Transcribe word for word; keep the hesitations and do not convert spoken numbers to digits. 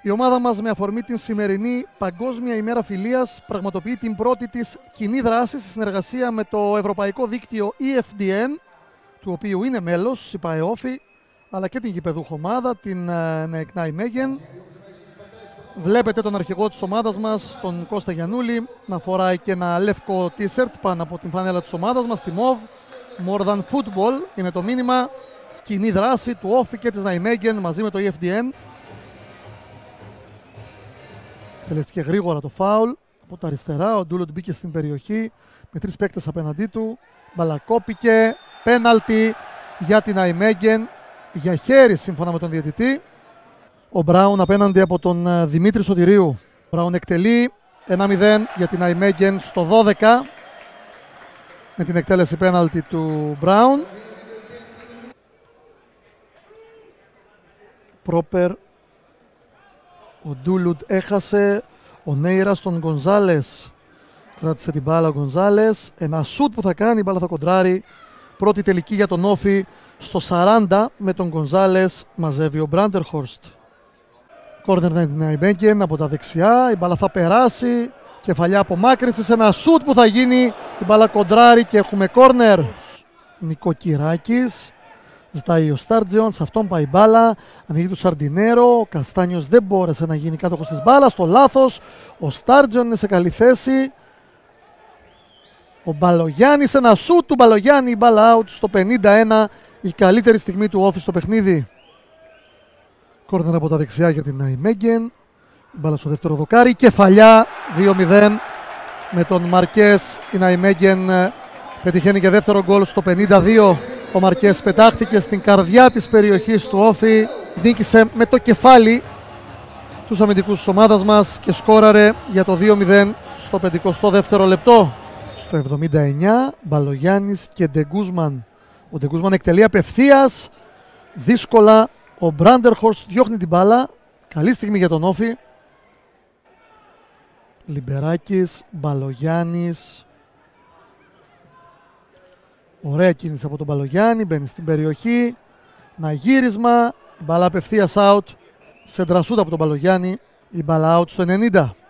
Η ομάδα μας, με αφορμή την σημερινή Παγκόσμια ημέρα φιλίας, πραγματοποιεί την πρώτη της κοινή δράση στη συνεργασία με το Ευρωπαϊκό Δίκτυο ι εφ ντι εν, του οποίου είναι μέλος η ΠΑΕΟΦΗ, αλλά και την γηπεδούχο ομάδα, την Νεεκ Νάιμεγεν. Βλέπετε τον αρχηγό της ομάδας μας, τον Κώστα Γιαννούλη, να φοράει και ένα λευκό t-shirt πάνω από την φανέλα της ομάδας μας, τη μοβ. More than football είναι το μήνυμα. Κοινή δράση του Όφη και της Νάιμεγεν μαζί με το ι εφ ντι εν. Τελεστηκε γρήγορα το φάουλ από τα αριστερά. Ο Ντούλοντ μπήκε στην περιοχή με τρεις παίκτες απέναντί του. Μπαλακόπηκε. Πέναλτι για την Νάιμεγεν. Για χέρι σύμφωνα με τον διαιτητή. Ο Μπράουν απέναντι από τον Δημήτρη Σωτηρίου. Ο Μπράουν εκτελεί ένα μηδέν για την Νάιμεγεν στο δώδεκα με την εκτέλεση πέναλτι του Μπράουν. Πρόπερ. Ο Ντούλουντ έχασε. Ο Νέιρας τον Γκονζάλες. Κράτησε την μπάλα ο Γκονζάλες. Ένα σουτ που θα κάνει, η μπάλα θα κοντράρει. Πρώτη τελική για τον Όφη στο σαράντα με τον Γκονζάλες. Μαζεύει ο Μπράντερχορστ. Κόρνερ για την Νάιμεγεν από τα δεξιά. Η μπάλα θα περάσει. Κεφαλιά απομάκρυνσης. Ένα σουτ που θα γίνει. Η μπάλα κοντράρει και έχουμε κόρνερ. Νικοκυράκης. Ζητάει ο Στάρτζεον, σε αυτόν πάει η μπάλα. Ανοίγει του Σαρντινέρο. Ο Καστάνιος δεν μπόρεσε να γίνει κάτοχος της μπάλας. Το λάθος. Ο Στάρτζεον είναι σε καλή θέση. Ο Μπαλογιάννης, ένα σουτ του Μπαλογιάννη. Η μπάλα out στο πενήντα ένα. Η καλύτερη στιγμή του Όφη στο παιχνίδι. Κόρνερ από τα δεξιά για την Νάιμεγεν. Η μπάλα στο δεύτερο δοκάρι. Κεφαλιά δύο μηδέν με τον Μαρκές. Η Νάιμεγεν πετυχαίνει και δεύτερο γκολ στο πενήντα δύο. Ο Μαρκές πετάχτηκε στην καρδιά της περιοχής του Όφη. Νίκησε με το κεφάλι τους αμυντικούς της ομάδας μας και σκόραρε για το δύο μηδέν στο πενηκοστό δεύτερο λεπτό. Στο εβδομήντα εννιά, Μπαλογιάννης και Ντεγκούσμαν. Ο Ντεγκούσμαν εκτελεί απευθείας. Δύσκολα ο Μπράντερχορστ διώχνει την μπάλα. Καλή στιγμή για τον Όφη. Λιμπεράκης, Μπαλογιάννης. Ωραία κίνηση από τον Μπαλογιάννη, μπαίνει στην περιοχή. Ένα γύρισμα, η μπάλα απευθείας out. Σεντρασούτα από τον Μπαλογιάννη, η μπάλα out στο ενενήντα.